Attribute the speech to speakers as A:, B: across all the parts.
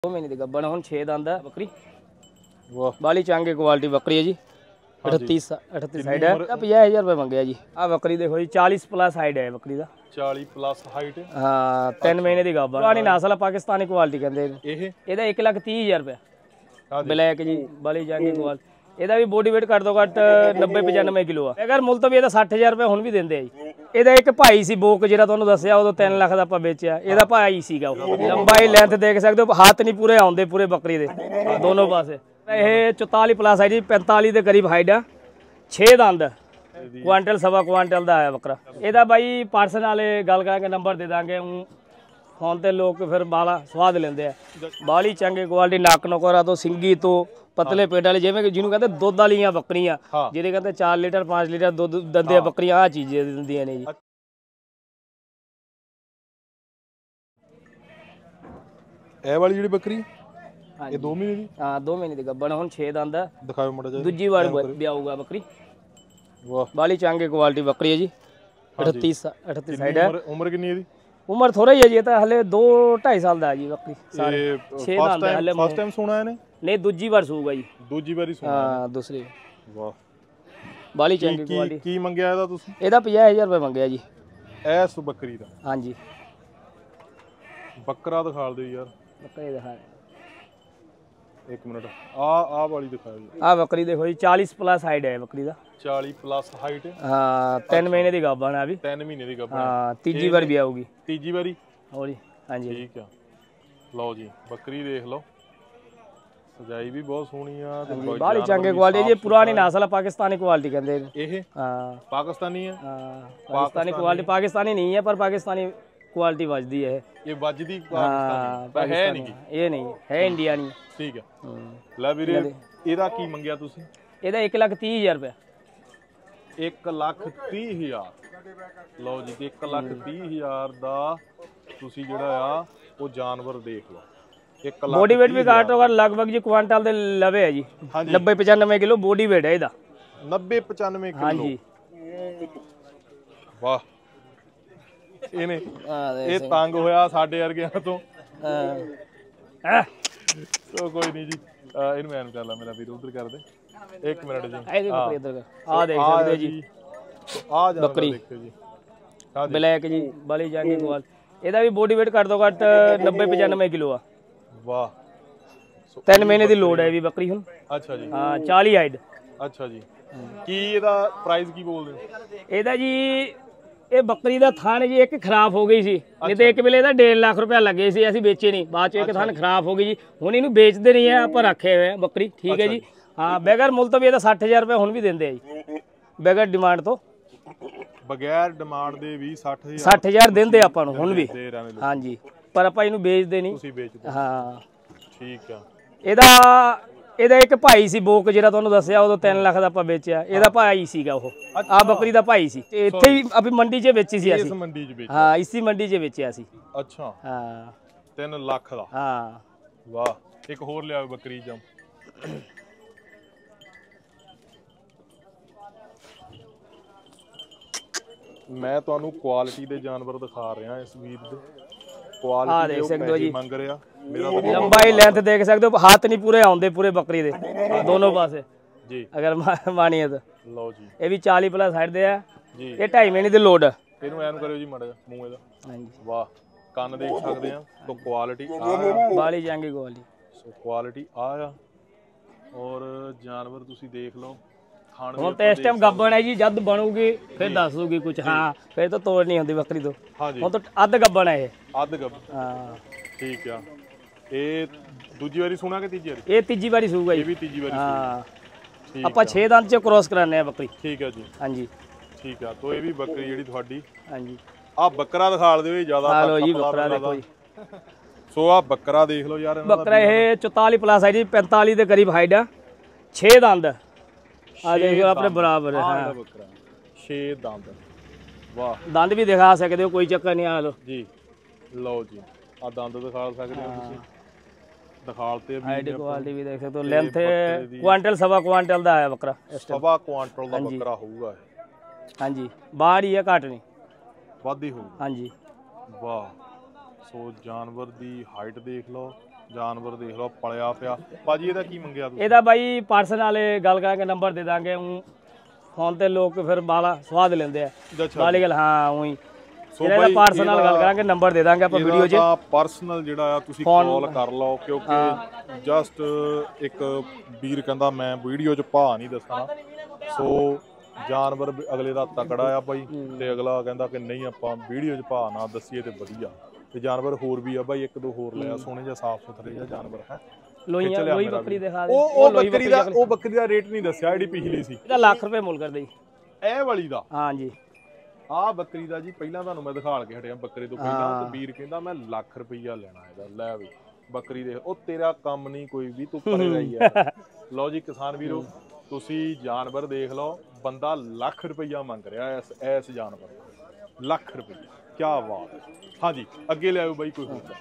A: 2 महीने की गब्बन ਹੁਣ 6 ਦੰਦ ਹੈ ਬੱਕਰੀ। ਵਾਹ ਬਾਲੀ ਚੰਗੇ ਕੁਆਲਿਟੀ ਬੱਕਰੀ ਹੈ ਜੀ। 38 ਸਾਈਡ ਹੈ। 50000 ਰੁਪਏ ਮੰਗਿਆ ਜੀ। ਆ ਬੱਕਰੀ ਦੇਖੋ ਜੀ 40 ਪਲੱਸ ਹਾਈਟ ਹੈ ਬੱਕਰੀ ਦਾ। 40 ਪਲੱਸ ਹਾਈਟ। ਹਾਂ 3 ਮਹੀਨੇ ਦੀ ਗੱਬਨ। ਪੁਰਾਣੀ ਨਸਲ ਪਾਕਿਸਤਾਨੀ ਕੁਆਲਿਟੀ ਕਹਿੰਦੇ ਇਹਦਾ 1,30,000 ਰੁਪਏ। ਬਲੈਕ ਜੀ ਬਾਲੀ ਚੰਗੀ ਕੁਆਲਿਟੀ। ਇਹਦਾ ਵੀ ਬੋਡੀ weight ਘੱਟ ਤੋਂ ਘੱਟ 90-95 ਕਿਲੋ ਆ। ਅਗਰ ਮੁੱਲ ਤੋਂ ਵੀ ਇਹਦਾ 60000 ਰੁਪਏ ਹੁਣ ਵੀ ਦਿੰਦੇ ਆ ਜੀ। ਇਹਦਾ ਇੱਕ ਭਾਈ ਸੀ ਬੋਕ ਜਿਹੜਾ ਤੁਹਾਨੂੰ ਦੱਸਿਆ ਉਦੋਂ 3 ਲੱਖ ਦਾ ਆਪਾਂ ਵੇਚਿਆ। ਇਹਦਾ ਭਾਈ ਸੀਗਾ ਉਹ। ਲੰਬਾਈ ਲੈਂਥ ਦੇਖ ਸਕਦੇ ਹੋ, ਹੱਥ ਨਹੀਂ ਪੂਰੇ ਆਉਂਦੇ ਪੂਰੇ ਬੱਕਰੀ ਦੇ ਦੋਨੋਂ ਪਾਸੇ। ਇਹ 44 ਪਲੱਸ ਹੈ ਜੀ, 45 ਦੇ ਕਰੀਬ ਹਾਈਟ ਆ। 6 ਦੰਦ ਕੁਆਂਟਲ ਸਵਾ ਕੁਆਂਟਲ ਦਾ ਆਇਆ ਬੱਕਰਾ। ਇਹਦਾ ਬਾਈ ਪਰਸਨ ਵਾਲੇ ਗੱਲ ਕਰਾਂਗੇ, ਨੰਬਰ ਦੇ ਦਾਂਗੇ। ਫੋਨ ਤੇ ਲੋਕ ਫਿਰ ਬਾਲਾ ਸਵਾਦ ਲੈਂਦੇ ਆ। ਬਾਲੀ ਚੰਗੇ ਕੁਆਲਿਟੀ, ਨੱਕ ਨੁਕਰਾ ਤੋਂ, ਸਿੰਗੀ ਤੋਂ, ਪਤਲੇ ਪੇਟ ਵਾਲੇ, ਜਿਵੇਂ ਕਿ ਜਿਹਨੂੰ ਕਹਿੰਦੇ ਦੁੱਧ ਵਾਲੀਆਂ ਬੱਕਰੀਆਂ, ਜਿਹਦੇ ਕਹਿੰਦੇ 4 ਲੀਟਰ 5 ਲੀਟਰ ਦੁੱਧ ਦਿੰਦੇ ਆ ਬੱਕਰੀਆਂ। ਆਹ ਚੀਜ਼ ਦਿੰਦੀਆਂ ਨੇ ਜੀ।
B: ਇਹ ਵਾਲੀ ਜਿਹੜੀ ਬੱਕਰੀ ਇਹ 2 ਮਹੀਨੇ ਦੀ?
A: ਹਾਂ 2 ਮਹੀਨੇ ਦੀ ਗੱਬਨ ਹੁਣ 6 ਦੰਦ ਹੈ।
B: ਦਿਖਾਓ ਮੜਾ ਜੀ।
A: ਦੂਜੀ ਵਾਰ ਵਿਆਹੂਗਾ ਬੱਕਰੀ। ਵਾਹ ਬਾਲੀ ਚੰਗੇ ਕੁਆਲਿਟੀ ਬੱਕਰੀ ਹੈ ਜੀ। 38 ਸਾਈਡ ਹੈ।
B: ਉਮਰ ਕਿੰਨੀ ਹੈ ਇਹਦੀ? ਉਮਰ
A: ਥੋੜਾ ਹੀ ਹੈ ਜੀ, ਇਹ ਤਾਂ ਹਲੇ 2-2.5 ਸਾਲ ਦਾ ਹੈ ਜੀ ਬੱਕਰੀ। ਸਾਰੇ 6 ਦੰਦ ਹੈ ਹਲੇ।
B: ਫਸਟ ਟਾਈਮ ਸੁਣਾ ਇਹਨੇ?
A: ਨਹੀਂ ਦੂਜੀ ਵਾਰ ਸੂਗਾ ਜੀ।
B: ਦੂਜੀ ਵਾਰੀ ਸੁਣਾ?
A: ਹਾਂ ਦੂਸਰੀ।
B: ਵਾਹ
A: ਬਾਲੀ ਚੰਗੀ ਕੁਆਲਿਟੀ।
B: ਕੀ ਮੰਗਿਆ ਇਹਦਾ ਤੁਸੀਂ? ਇਹਦਾ
A: 50000 ਰੁਪਏ ਮੰਗਿਆ ਜੀ
B: ਐਸ ਬੱਕਰੀ ਦਾ।
A: ਹਾਂਜੀ
B: ਬੱਕਰਾ ਦਿਖਾ ਦਿਓ ਯਾਰ।
A: ਬੱਕਰੀ ਦਿਖਾ
B: ਇੱਕ ਮਿੰਟ। ਆ ਵਾਲੀ ਦਿਖਾਓ ਜੀ।
A: ਆ ਬੱਕਰੀ ਦੇਖੋ ਜੀ 40 ਪਲੱਸ ਹਾਈਟ ਹੈ ਬੱਕਰੀ ਦਾ।
B: 40 ਪਲੱਸ ਹਾਈਟ।
A: ਹਾਂ 3 ਮਹੀਨੇ ਦੀ ਗੱਬਨ ਆ ਵੀ।
B: 3 ਮਹੀਨੇ ਦੀ ਗੱਬਨ।
A: ਹਾਂ ਤੀਜੀ ਵਾਰ ਵੀ ਆਊਗੀ।
B: ਤੀਜੀ ਵਾਰੀ
A: ਹੋ ਜੀ। ਹਾਂਜੀ
B: ਠੀਕ ਆ। ਲਓ ਜੀ ਬੱਕਰੀ ਦੇਖ ਲਓ, ਸਜਾਈ ਵੀ ਬਹੁਤ ਸੋਹਣੀ ਆ ਤੇ
A: ਬਾਲੀ ਚੰਗੇ ਕੁਆਲਿਟੀ ਜੀ। ਪੁਰਾਣੀ ਨਸਲ ਆ, ਪਾਕਿਸਤਾਨੀ ਕੁਆਲਿਟੀ ਕਹਿੰਦੇ
B: ਇਹ। ਹਾਂ ਪਾਕਿਸਤਾਨੀ ਆ।
A: ਹਾਂ ਪਾਕਿਸਤਾਨੀ ਕੁਆਲਿਟੀ। ਪਾਕਿਸਤਾਨੀ ਨਹੀਂ ਹੈ ਪਰ ਪਾਕਿਸਤਾਨੀ ਕੁਆਲਿਟੀ ਵੱਜਦੀ ਹੈ ਇਹ। ਵੱਜਦੀ ਪਾਕਿਸਤਾਨੀ ਹੈ ਨਹੀਂ, ਇਹ ਨਹੀਂ ਹੈ, ਇੰਡੀਆ ਨਹੀਂ।
B: ਠੀਕ ਹੈ। ਲੈ ਵੀਰੇ ਇਹਦਾ ਕੀ ਮੰਗਿਆ ਤੁਸੀਂ?
A: ਇਹਦਾ 1,30,000 ਰੁਪਏ।
B: 1,30,000। ਲਓ ਜੀ 1,30,000 ਦਾ ਤੁਸੀਂ ਜਿਹੜਾ ਆ ਉਹ ਜਾਨਵਰ ਦੇਖ ਲਓ।
A: ਬੋਡੀ weight ਵੀ ਘੱਟ ਹੋਗਾ, ਲਗਭਗ ਜੀ ਕੁਆਂਟਲ ਦੇ ਲਵੇ ਹੈ ਜੀ। 90-95 ਕਿਲੋ ਬੋਡੀ weight ਹੈ ਇਹਦਾ।
B: 90-95 ਕਿਲੋ। ਹਾਂਜੀ ਵਾਹ। ਇਹਨੇ ਇਹ ਤੰਗ ਹੋਇਆ ਸਾਡੇ ਵਰਗਿਆਂ ਤੋਂ। ਸੋ ਕੋਈ ਨਹੀਂ ਜੀ, ਇਹਨੂੰ ਐਨ ਕਰ ਲਾ ਮੇਰਾ ਵੀਰ, ਉਧਰ ਕਰ ਦੇ। 1 ਮਿੰਟ ਜੀ। ਆ ਦੇਖ ਸਕਦੇ ਜੀ ਆ ਬੱਕਰੀ ਦੇਖੋ ਜੀ,
A: ਬਲੈਕ ਜੀ ਬਾਲੀ ਚੰਗੀ ਕੁਆਲਿਟੀ। ਇਹਦਾ ਵੀ ਬੋਡੀ weight ਘੱਟ ਤੋਂ ਘੱਟ 90-95 ਕਿਲੋ ਆ।
B: ਵਾਹ
A: 3 ਮਹੀਨੇ ਦੀ ਲੋਡ ਹੈ ਵੀ ਬੱਕਰੀ ਹੁਣ।
B: ਅੱਛਾ ਜੀ।
A: ਹਾਂ 40 ਹਾਈਟ।
B: ਅੱਛਾ ਜੀ। ਕੀ ਇਹਦਾ ਪ੍ਰਾਈਸ ਕੀ ਬੋਲਦੇ ਹੋ?
A: ਇਹਦਾ ਜੀ ਇਹ ਬੱਕਰੀ ਦਾ ਥਣ ਜੀ ਇੱਕ ਖਰਾਬ ਹੋ ਗਈ ਸੀ, ਨਹੀਂ ਤੇ ਇੱਕ ਵੇਲੇ ਇਹਦਾ 1.5 ਲੱਖ ਰੁਪਇਆ ਲੱਗੇ ਸੀ, ਅਸੀਂ ਵੇਚੇ ਨਹੀਂ। ਬਾਅਦ ਚ ਇੱਕ ਥਣ ਖਰਾਬ ਹੋ ਗਈ ਜੀ, ਹੁਣ ਇਹਨੂੰ ਵੇਚਦੇ ਨਹੀਂ ਆ, ਆਪਾਂ ਰੱਖੇ ਹੋਏ ਆ ਬੱਕਰੀ। ਠੀਕ ਹੈ ਜੀ। ਹਾਂ ਬਗੈਰ ਮੁੱਲ ਤੋਂ ਵੀ ਇਹਦਾ 60000 ਰੁਪਏ ਹੁਣ ਵੀ ਦਿੰਦੇ ਆ ਜੀ, ਬਗੈਰ ਡਿਮਾਂਡ ਤੋਂ।
B: ਬਗੈਰ ਡਿਮਾਂਡ ਦੇ ਵੀ
A: 60000 ਦਿੰਦੇ ਆਪਾਂ ਨੂੰ ਹੁਣ ਵੀ। ਹਾਂਜੀ ਪਰ ਆਪਾਂ ਇਹਨੂੰ ਵੇਚਦੇ ਨਹੀਂ।
B: ਤੁਸੀਂ ਵੇਚਦੇ?
A: ਹਾਂ ਠੀਕ
B: ਆ।
A: ਇਹਦਾ ਇੱਕ ਭਾਈ ਸੀ ਬੋਕ ਜਿਹੜਾ ਤੁਹਾਨੂੰ ਦੱਸਿਆ ਉਦੋਂ 3 ਲੱਖ ਦਾ ਆਪਾਂ ਵੇਚਿਆ। ਇਹਦਾ ਭਾਈ ਸੀਗਾ ਉਹ। ਆ ਬੱਕਰੀ ਦਾ ਭਾਈ ਸੀ। ਇੱਥੇ ਹੀ ਆਪਣੀ ਮੰਡੀ 'ਚ ਵੇਚੀ ਸੀ ਅਸੀਂ।
B: ਇਸ ਮੰਡੀ 'ਚ ਵੇਚੀ?
A: ਹਾਂ ਇਸੀ ਮੰਡੀ 'ਚ ਵੇਚਿਆ ਸੀ।
B: ਅੱਛਾ।
A: ਹਾਂ
B: 3 ਲੱਖ ਦਾ।
A: ਹਾਂ
B: ਵਾਹ। ਇੱਕ ਹੋਰ ਲਿਆਓ ਬੱਕਰੀ ਜਮ। ਮੈਂ ਤੁਹਾਨੂੰ ਕੁਆਲਿਟੀ ਦੇ ਜਾਨਵਰ ਦਿਖਾ ਰਿਹਾ ਇਸ ਵੀਰ ਦੇ। ਕੁਆਲਿਟੀ ਦੇਖ ਸਕਦੇ ਹੋ ਜੀ। ਮੰਗ ਰਿਹਾ ਮੇਰਾ
A: ਲੰਬਾਈ ਲੈਂਥ ਦੇਖ ਸਕਦੇ ਹੋ, ਹੱਥ ਨਹੀਂ ਪੂਰੇ ਆਉਂਦੇ ਪੂਰੇ ਬੱਕਰੀ ਦੇ ਦੋਨੋਂ ਪਾਸੇ ਜੀ ਅਗਰ ਮਾਨੀਏ ਤਾਂ।
B: ਲਓ ਜੀ
A: ਇਹ ਵੀ 40 ਪਲੱਸ ਹਾਈਟ ਦੇ ਆ ਜੀ। ਇਹ 2.5 ਮਹੀਨੇ ਦੀ ਲੋਡ ਹੈ।
B: ਇਹਨੂੰ ਐਨ ਕਰਿਓ ਜੀ ਮਾੜਾ ਜਿਹਾ ਮੂੰਹ ਇਹਦਾ। ਹਾਂਜੀ ਵਾਹ। ਕੰਨ ਦੇਖ ਸਕਦੇ ਆ। ਤੋਂ ਕੁਆਲਿਟੀ
A: ਬਾਲੀ ਚੰਗੀ ਕੁਆਲਿਟੀ।
B: ਸੋ ਕੁਆਲਿਟੀ ਆ ਔਰ ਜਾਨਵਰ ਤੁਸੀਂ ਦੇਖ ਲਓ।
A: ਹੁਣ ਤਾਂ ਇਸ ਟਾਈਮ ਗੱਬਣ ਹੈ ਜੀ, ਜਦ ਬਣੂਗੀ ਫਿਰ ਦੱਸ ਦੂਗੀ ਕੁਝ। ਹਾਂ ਫਿਰ ਤਾਂ ਤੋੜ ਨਹੀਂ ਹੁੰਦੀ ਬੱਕਰੀ ਤੋਂ। ਹੁਣ ਤਾਂ ਅੱਧ ਗੱਬਣ ਹੈ ਇਹ।
B: ਅੱਧ ਗੱਬਣ। ਹਾਂ ਠੀਕ ਆ। ਇਹ ਦੂਜੀ ਵਾਰੀ ਸੁਣਾ ਕਿ ਤੀਜੀ ਵਾਰੀ? ਇਹ
A: ਤੀਜੀ ਵਾਰੀ ਸੂਗਾ ਜੀ।
B: ਇਹ ਵੀ ਤੀਜੀ ਵਾਰੀ।
A: ਹਾਂ ਆਪਾਂ 6 ਦੰਦ 'ਚ ਕ੍ਰੋਸ ਕਰਾਉਂਦੇ ਆ ਬੱਕਰੀ।
B: ਠੀਕ ਹੈ ਜੀ।
A: ਹਾਂਜੀ
B: ਠੀਕ ਆ। ਤੋ ਇਹ ਵੀ ਬੱਕਰੀ ਜਿਹੜੀ ਤੁਹਾਡੀ।
A: ਹਾਂਜੀ
B: ਆ ਬੱਕਰਾ ਦਿਖਾ ਦਿਓ ਜਿਆਦਾ।
A: ਹਾਂ ਲੋ ਜੀ ਬੱਕਰਾ ਦੇਖੋ ਜੀ।
B: ਸੋ ਆ ਬੱਕਰਾ ਦੇਖ ਲਓ ਯਾਰ।
A: ਬੱਕਰਾ ਇਹ 44 ਪਲੱਸ ਹੈ ਜੀ, 45 ਦੇ ਕਰੀਬ ਹਾਈਟ ਆ। 6 ਦੰਦ ਆ ਦੇਖੋ ਆਪਣੇ ਬਰਾਬਰ ਹੈ। ਹਾਂ
B: 6 ਦੰਦ। ਵਾਹ।
A: ਦੰਦ ਵੀ ਦਿਖਾ ਸਕਦੇ ਹੋ, ਕੋਈ ਚੱਕਰ ਨਹੀਂ। ਆ ਲੋ ਜੀ।
B: ਲਓ ਜੀ ਆ ਦੰਦ ਦਿਖਾ ਸਕਦੇ ਹੋ ਤੁਸੀਂ। ਦਿਖਾਲਤੇ ਵੀ।
A: ਹਾਈਟ ਕੁਆਲਿਟੀ ਵੀ ਦੇਖ ਸਕਦੇ ਹੋ। ਲੈਂਥ ਕੁਆਂਟਲ ਸਵਾ ਕੁਆਂਟਲ ਦਾ ਆਇਆ ਬੱਕਰਾ।
B: ਸਵਾ ਕੁਆਂਟਲ ਦਾ ਬੱਕਰਾ ਹੋਊਗਾ ਇਹ।
A: ਹਾਂਜੀ ਬਾਹਰ ਹੀ ਹੈ, ਘੱਟ ਨਹੀਂ,
B: ਵੱਧ ਹੀ ਹੋਊ।
A: ਹਾਂਜੀ
B: ਵਾਹ। ਸੋ ਜਾਨਵਰ ਦੀ ਹਾਈਟ ਦੇਖ ਲਓ, ਜਾਨਵਰ ਦੇਖ ਲਓ ਪਲਿਆ ਪਿਆ ਭਾਜੀ। ਇਹਦਾ ਕੀ ਮੰਗਿਆ ਤੁਸੀਂ?
A: ਇਹਦਾ ਬਾਈ ਪਰਸਨ ਵਾਲੇ ਗੱਲ ਕਰਕੇ ਨੰਬਰ ਦੇ ਦਾਂਗੇ। ਫੋਨ ਤੇ ਲੋਕ ਫਿਰ ਬਾਲਾ ਸਵਾਦ ਲੈਂਦੇ ਆ ਬਾਲੀ ਗੱਲ। ਹਾਂ ਉਹੀ ਇਹਦਾ ਪਰਸਨ ਨਾਲ ਗੱਲ ਕਰਾਂਗੇ, ਨੰਬਰ ਦੇ ਦਾਂਗੇ ਆਪਾਂ ਵੀਡੀਓ 'ਚ।
B: ਪਰਸਨਲ ਜਿਹੜਾ ਆ ਤੁਸੀਂ ਕਾਲ ਕਰ ਲਓ, ਕਿਉਂਕਿ ਜਸਟ ਇੱਕ ਵੀਰ ਕਹਿੰਦਾ ਮੈਂ ਵੀਡੀਓ 'ਚ ਭਾਅ ਨਹੀਂ ਦੱਸਣਾ। ਸੋ ਜਾਨਵਰ ਅਗਲੇ ਦਾ ਤਕੜਾ ਆ ਬਾਈ, ਤੇ ਅਗਲਾ ਕਹਿੰਦਾ ਕਿ ਨਹੀਂ ਆਪਾਂ ਵੀਡੀਓ 'ਚ ਭਾਅ ਨਾ ਦੱਸੀਏ ਤੇ ਵਧੀਆ। ਤੇ ਜਾਨਵਰ ਹੋਰ ਵੀ ਆ ਬਾਈ, 1-2 ਹੋਰ ਲਿਆ ਸੋਹਣੇ ਜਿਹਾ ਸਾਫ ਸੁਥਰੇ ਜਿਹਾ ਜਾਨਵਰ ਹੈ।
A: ਲੋਈ ਬੱਕਰੀ ਦਿਖਾ ਦੇ।
B: ਉਹ ਬੱਕਰੀ ਦਾ ਰੇਟ ਨਹੀਂ ਦੱਸਿਆ ਜਿਹੜੀ ਪਿਛਲੀ ਸੀ।
A: ਇਹਦਾ ਲੱਖ ਰੁਪਏ ਮੁੱਲ ਕਰਦੇ ਜੀ
B: ਇਹ ਵਾਲੀ ਦਾ।
A: ਹਾਂਜੀ
B: ਆਹ ਬੱਕਰੀ ਦਾ ਜੀ ਪਹਿਲਾਂ ਤੁਹਾਨੂੰ ਮੈਂ ਦਿਖਾਲ ਕੇ ਹਟਿਆ ਬੱਕਰੇ ਤੋਂ ਪਹਿਲਾਂ, ਤੇ ਵੀਰ ਕਹਿੰਦਾ ਮੈਂ ਲੱਖ ਰੁਪਈਆ ਲੈਣਾ ਇਹਦਾ। ਲੈ ਵੀ ਬੱਕਰੀ ਦੇ ਉਹ ਤੇਰਾ ਕੰਮ ਨਹੀਂ ਕੋਈ ਵੀ, ਤੂੰ ਪਰੇ ਰਹੀ ਯਾਰ। ਲਓ ਜੀ ਕਿਸਾਨ ਵੀਰੋ, ਤੁਸੀਂ ਜਾਨਵਰ ਦੇਖ ਲਓ, ਬੰਦਾ ਲੱਖ ਰੁਪਈਆ ਮੰਗ ਰਿਹਾ ਇਸ ਜਾਨਵਰ ਦਾ। ਲੱਖ ਰੁਪਈਆ, ਕੀ ਬਾਤ ਹੈ। ਹਾਂਜੀ ਅੱਗੇ ਲਿਆਓ ਬਾਈ ਕੋਈ ਹੋਰ।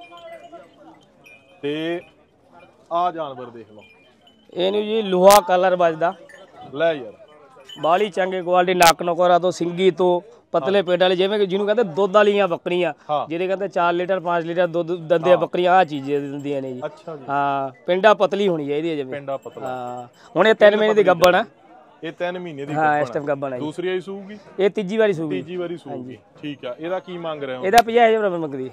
B: ਤੇ ਆਹ ਜਾਨਵਰ ਦੇਖ ਲਓ,
A: ਇਹਨੂੰ ਜੀ ਲੋਹਾ ਕਲਰ ਵੱਜਦਾ।
B: ਲੈ ਯਾਰ
A: ਬਾਲੀ ਚੰਗੇ ਕੁਆਲਿਟੀ, ਨੱਕ ਨਕੋਰਾ ਤੋਂ, ਸਿੰਗੀ ਤੋਂ, ਪਤਲੇ ਪੇਟ ਵਾਲੇ, ਜਿਵੇਂ ਕਿ ਜਿਹਨੂੰ ਕਹਿੰਦੇ ਦੁੱਧ ਵਾਲੀਆਂ ਬੱਕਰੀਆਂ, ਜਿਹਦੇ ਕਹਿੰਦੇ 4 ਲੀਟਰ 5 ਲੀਟਰ ਦੁੱਧ ਦਿੰਦੇ ਆ ਬੱਕਰੀਆਂ। ਆਹ ਚੀਜ਼ਾਂ ਦਿੰਦੀਆਂ ਨੇ ਜੀ।
B: ਅੱਛਾ ਜੀ।
A: ਹਾਂ ਪਿੰਡਾ ਪਤਲੀ ਹੋਣੀ ਚਾਹੀਦੀ ਹੈ ਜਿਵੇਂ।
B: ਪਿੰਡਾ ਪਤਲਾ।
A: ਹਾਂ ਹੁਣ ਇਹ 3 ਮਹੀਨੇ ਦੀ ਗੱਭਣ ਆ।
B: ਇਹ 3 ਮਹੀਨੇ ਦੀ
A: ਹਾਂ ਇਸ ਟਾਈਮ ਗੱਭਣ ਹੈ।
B: ਦੂਸਰੀ ਆਈ ਸੂਗੀ?
A: ਇਹ ਤੀਜੀ ਵਾਰੀ ਸੂਗੀ।
B: ਤੀਜੀ ਵਾਰੀ ਸੂਗੀ, ਠੀਕ ਆ। ਇਹਦਾ ਕੀ ਮੰਗ ਰਹੇ ਹੋ?
A: ਇਹਦਾ 50,000 ਰੁਪਏ ਮੰਗਦੀ।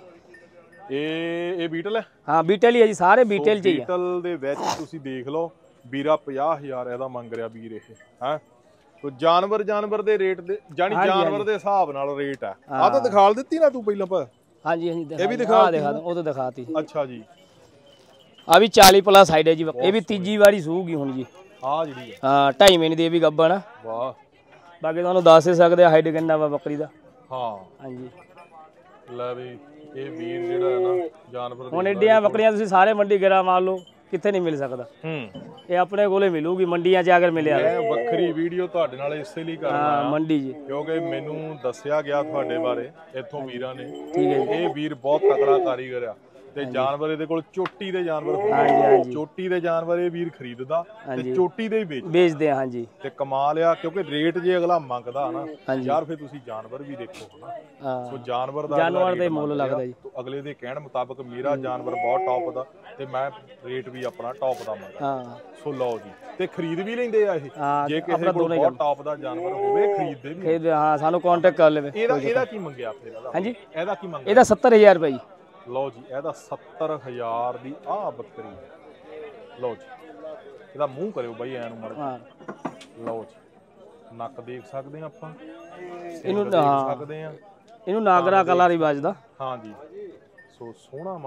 B: ਇਹ ਬੀਟਲ ਹੈ?
A: ਹਾਂ ਬੀਟਲ ਹੀ ਹੈ ਜੀ, ਸਾਰੇ ਬੀਟਲ ਚ ਹੀ ਆ।
B: ਬੀਟਲ ਦੇ ਵਿੱਚ ਤੁਸੀਂ ਦੇਖ ਲਓ ਵੀਰਾ 50,000 ਇਹਦਾ ਮੰਗ ਰਿਹਾ ਵੀਰ ਇਹ ਹੈ। ਤੋ ਜਾਨਵਰ ਦੇ ਰੇਟ ਦੇ ਜਾਨੀ ਜਾਨਵਰ ਦੇ ਹਿਸਾਬ ਨਾਲ ਰੇਟ ਆ। ਆਹ ਤਾਂ ਦਿਖਾਲ ਦਿੱਤੀ ਨਾ ਤੂੰ ਪਹਿਲਾਂ ਪਰ?
A: ਹਾਂਜੀ ਹਾਂਜੀ
B: ਇਹ ਵੀ ਦਿਖਾ
A: ਉਹ ਤਾਂ ਦਿਖਾਤੀ।
B: ਅੱਛਾ ਜੀ।
A: ਆ ਵੀ 40 ਪਲੱਸ ਸਾਈਡ ਹੈ ਜੀ। ਇਹ ਵੀ ਤੀਜੀ ਵਾਰੀ ਸੂਗੀ ਹੁਣ ਜੀ।
B: ਆ ਜਿਹੜੀ ਹੈ
A: ਹਾਂ 2.5 ਮਹੀਨੇ ਦੀ ਇਹ ਵੀ ਗੱਭਣ ਆ।
B: ਵਾਹ।
A: ਬਾਕੀ ਤੁਹਾਨੂੰ ਦੱਸ ਹੀ ਸਕਦੇ ਆ ਹਾਈਟ ਕਿੰਨਾ ਵਾ ਬੱਕਰੀ ਦਾ।
B: ਹਾਂ
A: ਹਾਂਜੀ
B: ਲੈ ਵੀ ਇਹ ਵੀਰ ਜਿਹੜਾ ਹੈ ਨਾ ਜਾਨਵਰ
A: ਹੁਣ ਏਡੀਆਂ ਬੱਕਰੀਆਂ ਤੁਸੀਂ ਸਾਰੇ ਮੰਡੀ ਗੇੜਾ ਮਾਰ ਲਓ, ਕਿੱਥੇ ਨਹੀਂ ਮਿਲ ਸਕਦਾ। ਇਹ ਆਪਣੇ ਕੋਲੇ ਮਿਲੂਗੀ ਮੰਡੀਆਂ 'ਚ ਅਗਰ ਮਿਲਿਆ।
B: ਮੈਂ ਵੱਖਰੀ ਵੀਡੀਓ ਤੁਹਾਡੇ ਨਾਲ ਇਸੇ ਲਈ ਕਰਨਾ
A: ਮੰਡੀ 'ਚ,
B: ਕਿਉਂਕਿ ਮੈਨੂੰ ਦੱਸਿਆ ਗਿਆ ਤੁਹਾਡੇ ਬਾਰੇ ਇੱਥੋਂ ਵੀਰਾਂ ਨੇ।
A: ਠੀਕ ਹੈ।
B: ਇਹ ਵੀਰ ਬਹੁਤ ਤਕੜਾ ਕਾਰੀਗਰ ਆ, ਤੇ ਜਾਨਵਰ ਇਹਦੇ ਕੋਲ ਚੋਟੀ ਦੇ ਜਾਨਵਰ ਹੁੰਦੇ। ਚੋਟੀ ਦੇ ਜਾਨਵਰ ਇਹ ਵੀਰ ਖਰੀਦਦਾ ਤੇ ਚੋਟੀ ਦੇ ਹੀ
A: ਵੇਚਦੇ ਆ। ਹਾਂਜੀ
B: ਤੇ ਕਮਾਲ ਆ, ਕਿਉਂਕਿ ਰੇਟ ਜੇ ਅਗਲਾ ਮੰਗਦਾ ਨਾ ਯਾਰ ਫਿਰ ਤੁਸੀਂ ਜਾਨਵਰ ਵੀ ਦੇਖੋ ਹਨਾ। ਸੋ ਜਾਨਵਰ
A: ਦੇ ਮੁੱਲ ਲੱਗਦਾ ਜੀ।
B: ਅਗਲੇ ਦੇ ਕਹਿਣ ਮੁਤਾਬਕ ਮੇਰਾ ਜਾਨਵਰ ਬਹੁਤ ਟੌਪ ਦਾ, ਤੇ ਮੈਂ ਰੇਟ ਵੀ ਆਪਣਾ ਟੌਪ ਦਾ ਮੰਗਦਾ। ਸੋ ਲਓ ਜੀ, ਤੇ ਖਰੀਦ ਵੀ ਲੈਂਦੇ ਆ ਇਹ। ਜੇ ਕਿਸੇ ਕੋਲ ਬਹੁਤ ਟੌਪ ਦਾ ਜਾਨਵਰ ਹੋਵੇ ਖਰੀਦਦੇ ਵੀ।
A: ਹਾਂ ਸਾਨੂੰ ਕੰਟੈਕਟ ਕਰ ਲਵੇ।
B: ਇਹਦਾ ਕੀ ਮੰਗਿਆ ਫਿਰ?
A: ਹਾਂਜੀ
B: ਇਹਦਾ ਕੀ ਮੰਗਿਆ?
A: ਇਹਦਾ 70,000 ਰੁਪਏ ਜੀ।
B: ਲਓ ਜੀ ਇਹਦਾ 70,000 ਦੀ ਆਹ ਬੱਕਰੀ। ਲਓ ਜੀ ਇਹਦਾ ਮੂੰਹ ਕਰਿਓ ਬਾਈ ਐ ਨੂੰ ਮੜ। ਲਓ ਜੀ ਨੱਕ ਦੇਖ ਸਕਦੇ ਆ ਆਪਾਂ, ਇਹਨੂੰ ਦੇਖ ਸਕਦੇ ਆ।
A: ਇਹਨੂੰ ਨਾਗਰਾ ਕਲਰ ਹੀ ਵੱਜਦਾ।
B: ਹਾਂਜੀ ਸੋ ਸੋਹਣਾ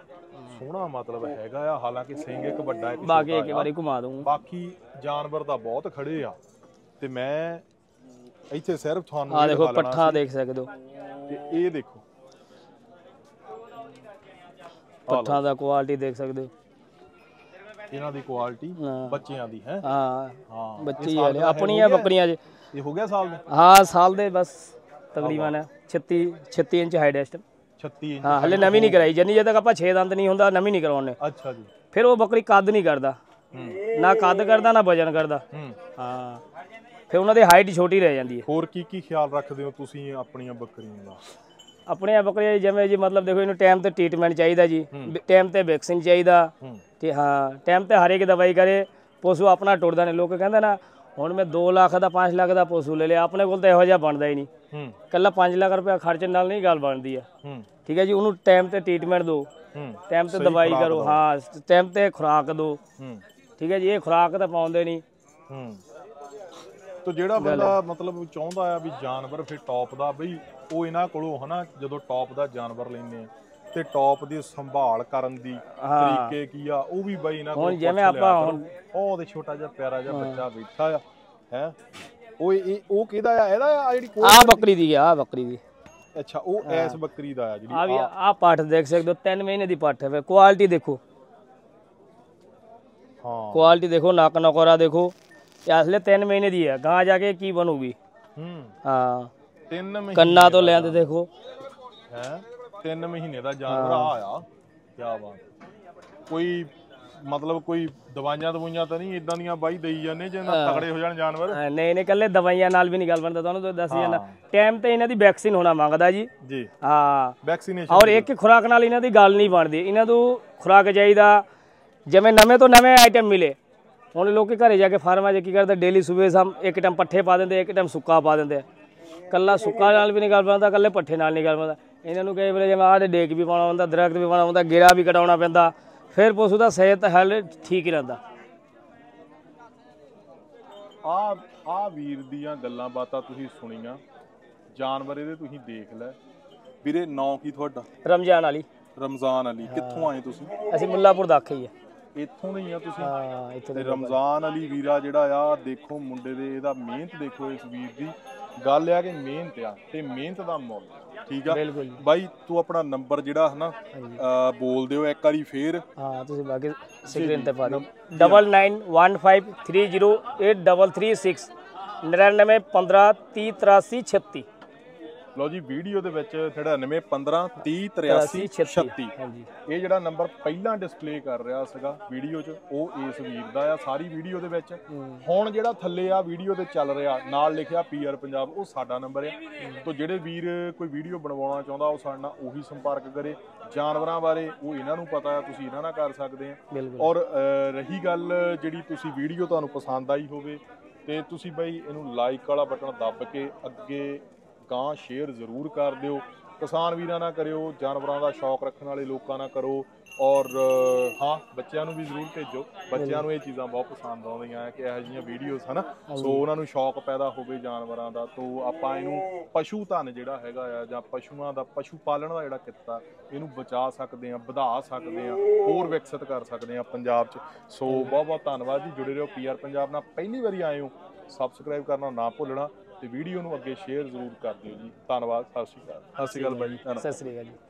B: ਮਤਲਬ ਹੈਗਾ ਆ। ਹਾਲਾਂਕਿ ਸਿੰਘ ਇੱਕ ਵੱਡਾ ਇੱਕ
A: ਬਾਕੀ ਇੱਕ ਵਾਰੀ ਘੁਮਾ ਦੂੰ।
B: ਬਾਕੀ ਜਾਨਵਰ ਤਾਂ ਬਹੁਤ ਖੜੇ ਆ, ਤੇ ਮੈਂ ਇੱਥੇ ਸਿਰਫ ਤੁਹਾਨੂੰ
A: ਆ ਦੇਖੋ ਪੱਠਾ ਦੇਖ ਸਕਦੇ ਹੋ।
B: ਤੇ ਇਹ ਦੇਖੋ
A: ਪੱਠਾ ਦਾ ਕੁਆਲਿਟੀ ਦੇਖ ਸਕਦੇ ਹੋ।
B: ਇਹਨਾਂ ਦੀ ਕੁਆਲਿਟੀ ਬੱਚਿਆਂ ਦੀ ਹੈ।
A: ਹਾਂ ਬੱਚੇ ਵਾਲੇ ਆਪਣੀਆਂ ਬੱਕਰੀਆਂ ਜੇ।
B: ਇਹ ਹੋ ਗਿਆ ਸਾਲ ਦੇ?
A: ਹਾਂ ਸਾਲ ਦੇ ਬਸ ਤਕਰੀਬਨ 36 ਇੰਚ ਹਾਈਟ ਹੈ ਇਸ ਟਾਈਮ। 36 ਇੰਚ। ਹਾਂ ਹਲੇ ਨਵੀਂ ਨਹੀਂ ਕਰਾਈ ਜਦ ਤੱਕ ਆਪਾਂ 6 ਦੰਦ ਨਹੀਂ ਹੁੰਦਾ ਨਵੀਂ ਨਹੀਂ ਕਰਾਉਣੇ।
B: ਅੱਛਾ ਜੀ।
A: ਫਿਰ ਉਹ ਬੱਕਰੀ ਕੱਦ ਨਹੀਂ ਕਰਦਾ, ਨਾ ਕੱਦ ਕਰਦਾ ਨਾ ਵਜਨ ਕਰਦਾ। ਹਾਂ ਫਿਰ ਉਹਨਾਂ ਦੀ ਹਾਈਟ ਛੋਟੀ ਰਹਿ ਜਾਂਦੀ ਹੈ।
B: ਹੋਰ ਕੀ ਖਿਆਲ ਰੱਖਦੇ ਹੋ ਤੁਸੀਂ ਆਪਣੀਆਂ ਬੱਕਰੀਆਂ ਦਾ?
A: ਆਪਣੀਆਂ ਬੱਕਰੀਆਂ ਜਿਵੇਂ ਜੀ ਮਤਲਬ ਦੇਖੋ ਇਹਨੂੰ ਟਾਈਮ ਤੇ ਟ੍ਰੀਟਮੈਂਟ ਚਾਹੀਦਾ ਜੀ, ਟਾਈਮ ਤੇ ਵੈਕਸੀਨ ਚਾਹੀਦਾ, ਤੇ ਹਾਂ ਟਾਈਮ ਤੇ ਹਰ ਇੱਕ ਦਵਾਈ ਕਰੇ। ਪਸ਼ੂ ਆਪਣਾ ਟੁੱਟਦਾ ਨਹੀਂ। ਲੋਕ ਕਹਿੰਦੇ ਨਾ ਹੁਣ ਮੈਂ 2 ਲੱਖ ਦਾ 5 ਲੱਖ ਦਾ ਪਸ਼ੂ ਲੈ ਲਿਆ, ਆਪਣੇ ਕੋਲ ਤਾਂ ਇਹੋ ਜਿਹਾ ਬਣਦਾ ਹੀ ਨਹੀਂ। ਇਕੱਲਾ 5 ਲੱਖ ਰੁਪਇਆ ਖਰਚਣ ਨਾਲ ਨਹੀਂ ਗੱਲ ਬਣਦੀ ਆ। ਠੀਕ ਹੈ ਜੀ। ਉਹਨੂੰ ਟਾਈਮ ਤੇ ਟ੍ਰੀਟਮੈਂਟ ਦਿਓ, ਟਾਈਮ ਤੇ ਦਵਾਈ ਕਰੋ, ਹਾਂ ਟਾਈਮ ਤੇ ਖੁਰਾਕ ਦਿਓ। ਠੀਕ ਹੈ ਜੀ। ਇਹ ਖੁਰਾਕ ਤਾਂ ਪਾਉਂਦੇ ਨਹੀਂ।
B: ਤੋ ਜਿਹੜਾ ਬੰਦਾ ਮਤਲਬ ਚਾਹੁੰਦਾ ਆ ਵੀ ਜਾਨਵਰ ਫਿਰ ਟੌਪ ਦਾ, ਬਈ ਉਹ ਇਹਨਾਂ ਕੋਲੋਂ ਹਨਾ ਜਦੋਂ ਟੌਪ ਦਾ ਜਾਨਵਰ ਲੈਂਦੇ ਆ ਤੇ ਟੌਪ ਦੀ ਸੰਭਾਲ ਕਰਨ ਦੀ ਤਰੀਕੇ ਕੀ ਆ ਉਹ ਵੀ ਬਈ ਇਹਨਾਂ ਕੋਲ। ਜਿਵੇਂ ਆਪਾਂ ਹੁਣ ਉਹਦੇ ਛੋਟਾ ਜਿਹਾ ਪਿਆਰਾ ਜਿਹਾ ਬੱਚਾ ਬੈਠਾ ਆ ਹੈ, ਉਹ ਕਿਹਦਾ ਆ? ਇਹਦਾ ਆ ਜਿਹੜੀ
A: ਆ ਬੱਕਰੀ ਦੀ ਆ। ਬੱਕਰੀ ਦੀ।
B: ਅੱਛਾ ਉਹ ਐਸ ਬੱਕਰੀ ਦਾ ਆ ਜਿਹੜੀ
A: ਆ ਵੀ ਆ ਪੱਠ ਦੇਖ ਸਕਦੇ ਹੋ। 3 ਮਹੀਨੇ ਦੀ ਪੱਠ ਹੈ। ਕੁਆਲਿਟੀ ਦੇਖੋ,
B: ਹਾਂ
A: ਕੁਆਲਿਟੀ ਦੇਖੋ, ਨੱਕ ਨਕੋਰਾ ਦੇਖੋ। ਅਸਲੇ 3 ਮਹੀਨੇ ਦੀ ਹੈ, ਗਾਂ ਜਾ ਕੇ ਕੀ ਬਣੂਗੀ। ਹਾਂ
B: 3 ਮਹੀਨੇ
A: ਕੰਨਾਂ ਤੋਂ ਲੈਂਦੇ ਦੇਖੋ
B: ਹੈ। 3 ਮਹੀਨੇ ਦਾ ਜਾਨਵਰ ਆ। ਕੀ ਬਾਤ। ਕੋਈ ਮਤਲਬ ਕੋਈ ਦਵਾਈਆਂ ਤਾਂ ਨਹੀਂ ਇਦਾਂ ਦੀਆਂ ਬਾਈ ਦੇਈ ਜਾਂਦੇ ਜਿਹਨਾਂ ਤਗੜੇ ਹੋ ਜਾਣ ਜਾਨਵਰ? ਨਹੀਂ ਇਕੱਲੇ ਦਵਾਈਆਂ ਨਾਲ ਵੀ ਨਹੀਂ ਗੱਲ ਬਣਦਾ। ਤੁਹਾਨੂੰ ਦੱਸ ਜਾਂਦਾ ਟਾਈਮ ਤੇ ਇਹਨਾਂ ਦੀ ਵੈਕਸੀਨ ਹੋਣਾ ਮੰਗਦਾ ਜੀ। ਹਾਂ ਵੈਕਸੀਨੇਸ਼ਨ। ਔਰ ਇੱਕ ਖੁਰਾਕ ਨਾਲ ਇਹਨਾਂ ਦੀ ਗੱਲ ਨਹੀਂ ਬਣਦੀ। ਇਹਨਾਂ ਤੋਂ
A: ਖੁਰਾਕ ਚਾਹੀਦਾ, ਜਿਵੇਂ ਨਵੇਂ ਤੋਂ ਨਵੇਂ ਆਈਟਮ ਮਿਲੇ। ਹੁਣ ਲੋਕੀ ਘਰੇ ਜਾ ਕੇ ਫਾਰਮਾਂ 'ਚ ਕੀ ਕਰਦੇ, ਡੇਲੀ ਸਵੇਰੇ ਸ਼ਾਮ ਇੱਕ ਟਾਈਮ ਪੱਠੇ ਪਾ ਦਿੰਦੇ, ਇੱਕ ਟਾਈਮ ਸੁੱਕਾ ਪਾ ਦਿੰਦੇ। ਕੱਲਾ ਸੁੱਕਾ ਨਾਲ ਵੀ ਨਹੀਂ ਗੱਲ ਬਣਦਾ, ਕੱਲੇ ਪੱਠੇ ਨਾਲ ਨਹੀਂ ਗੱਲ ਬਣਦਾ। ਇਹਨਾਂ ਨੂੰ ਕਈ ਵੇਲੇ ਜਿਵੇਂ ਆਹ ਡੇਕ ਵੀ ਪਾਉਣਾ ਹੁੰਦਾ, ਦਰਖਤ ਵੀ ਪਾਉਣਾ ਹੁੰਦਾ, ਗੇੜਾ ਵੀ ਕਟਾਉਣਾ ਪੈਂਦਾ, ਫਿਰ ਪਸ਼ੂ ਦਾ ਸਿਹਤ ਹਾਲੇ ਠੀਕ ਹੀ ਰਹਿੰਦਾ।
B: ਆ ਵੀਰ ਦੀਆਂ ਗੱਲਾਂ ਬਾਤਾਂ ਤੁਸੀਂ ਸੁਣੀਆਂ, ਜਾਨਵਰ ਇਹਦੇ ਤੁਸੀਂ ਦੇਖ ਲੈ। ਵੀਰੇ ਨਾਂ ਕੀ ਤੁਹਾਡਾ?
A: ਰਮਜ਼ਾਨ ਅਲੀ।
B: ਰਮਜ਼ਾਨ ਅਲੀ। ਕਿੱਥੋਂ ਆਏ ਤੁਸੀਂ?
A: ਅਸੀਂ ਮੁੱਲਾਪੁਰ ਦਾ ਆਖੇ ਹੀ ਆ।
B: ਇੱਥੋਂ ਦੇ ਹੀ ਆ ਤੁਸੀਂ?
A: ਹਾਂ, ਇੱਥੋਂ
B: ਤੇ ਰਮਜ਼ਾਨ ਅਲੀ ਵੀਰਾ ਜਿਹੜਾ ਆ, ਦੇਖੋ ਮੁੰਡੇ ਦੇ ਇਹਦਾ ਮਿਹਨਤ ਦੇਖੋ, ਇਸ ਵੀਰ ਦੀ ਗੱਲ ਆ ਕਿ ਮਿਹਨਤ ਆ ਤੇ ਮਿਹਨਤ ਦਾ ਮੁੱਲ। ਠੀਕ ਆ ਬਾਈ, ਤੂੰ ਆਪਣਾ ਨੰਬਰ ਜਿਹੜਾ ਹਨਾ ਬੋਲ ਦਿਓ ਇੱਕ ਵਾਰੀ ਫੇਰ।
A: ਹਾਂ, ਤੁਸੀਂ ਬਾਕੀ ਸਕਰੀਨ ਤੇ ਪਾ ਦਿਓ 9915308336 9915308336।
B: ਲਓ ਜੀ, ਵੀਡੀਓ ਦੇ ਵਿੱਚ 9915308336 ਇਹ ਜਿਹੜਾ ਨੰਬਰ ਪਹਿਲਾਂ ਡਿਸਪਲੇ ਕਰ ਰਿਹਾ ਸੀਗਾ ਵੀਡੀਓ 'ਚ, ਉਹ ਇਸ ਵੀਰ ਦਾ ਆ ਸਾਰੀ ਵੀਡੀਓ ਦੇ ਵਿੱਚ। ਹੁਣ ਜਿਹੜਾ ਥੱਲੇ ਆ ਵੀਡੀਓ ਤੇ ਚੱਲ ਰਿਹਾ ਨਾਲ ਲਿਖਿਆ PR ਪੰਜਾਬ, ਉਹ ਸਾਡਾ ਨੰਬਰ ਆ। ਤੋਂ ਜਿਹੜੇ ਵੀਰ ਕੋਈ ਵੀਡੀਓ ਬਣਵਾਉਣਾ ਚਾਹੁੰਦਾ ਉਹ ਸਾਡੇ ਨਾਲ ਉਹੀ ਸੰਪਰਕ ਕਰੇ। ਜਾਨਵਰਾਂ ਬਾਰੇ ਉਹ ਇਹਨਾਂ ਨੂੰ ਪਤਾ ਆ, ਤੁਸੀਂ ਇਹਨਾਂ ਨਾਲ ਕਰ ਸਕਦੇ ਆ। ਔਰ ਰਹੀ ਗੱਲ ਜਿਹੜੀ ਤੁਸੀਂ ਵੀਡੀਓ ਤੁਹਾਨੂੰ ਪਸੰਦ ਆਈ ਹੋਵੇ ਤੇ ਤੁਸੀਂ ਬਾਈ ਇਹਨੂੰ ਲਾਈਕ ਵਾਲਾ ਬਟਨ ਦੱਬ ਕੇ ਅੱਗੇ ਗਾਂ ਸ਼ੇਅਰ ਜ਼ਰੂਰ ਕਰ ਦਿਓ। ਕਿਸਾਨ ਵੀਰਾਂ ਨਾਲ ਕਰਿਓ, ਜਾਨਵਰਾਂ ਦਾ ਸ਼ੌਕ ਰੱਖਣ ਵਾਲੇ ਲੋਕਾਂ ਨਾਲ ਕਰੋ। ਔਰ ਹਾਂ, ਬੱਚਿਆਂ ਨੂੰ ਵੀ ਜ਼ਰੂਰ ਭੇਜੋ, ਬੱਚਿਆਂ ਨੂੰ ਇਹ ਚੀਜ਼ਾਂ ਬਹੁਤ ਪਸੰਦ ਆਉਂਦੀਆਂ ਹੈ ਕਿ ਇਹੋ ਜਿਹੀਆਂ ਵੀਡੀਓਜ਼ ਹਨ, ਸੋ ਉਹਨਾਂ ਨੂੰ ਸ਼ੌਕ ਪੈਦਾ ਹੋਵੇ ਜਾਨਵਰਾਂ ਦਾ। ਤੋਂ ਆਪਾਂ ਇਹਨੂੰ ਪਸ਼ੂ ਧਨ ਜਿਹੜਾ ਹੈਗਾ ਆ, ਜਾਂ ਪਸ਼ੂਆਂ ਦਾ, ਪਸ਼ੂ ਪਾਲਣ ਦਾ ਜਿਹੜਾ ਕਿੱਤਾ, ਇਹਨੂੰ ਬਚਾ ਸਕਦੇ ਹਾਂ, ਵਧਾ ਸਕਦੇ ਹਾਂ, ਹੋਰ ਵਿਕਸਿਤ ਕਰ ਸਕਦੇ ਹਾਂ ਪੰਜਾਬ 'ਚ। ਸੋ ਬਹੁਤ ਬਹੁਤ ਧੰਨਵਾਦ ਜੀ, ਜੁੜੇ ਰਹੋ PR ਪੰਜਾਬ ਨਾਲ। ਪਹਿਲੀ ਵਾਰੀ ਆਏ ਹੋ, ਸਬਸਕ੍ਰਾਈਬ ਕਰਨਾ ਨਾ ਭੁੱਲਣਾ ਤੇ ਵੀਡੀਓ ਨੂੰ ਅੱਗੇ ਸ਼ੇਅਰ ਜ਼ਰੂਰ ਕਰ ਦਿਓ ਜੀ। ਧੰਨਵਾਦ, ਸਤਿ ਸ਼੍ਰੀ ਅਕਾਲ। ਸਤਿ ਸ਼੍ਰੀ ਅਕਾਲ ਬਾਈ ਜੀ।
A: ਸਤਿ ਸ਼੍ਰੀ ਅਕਾਲ ਜੀ।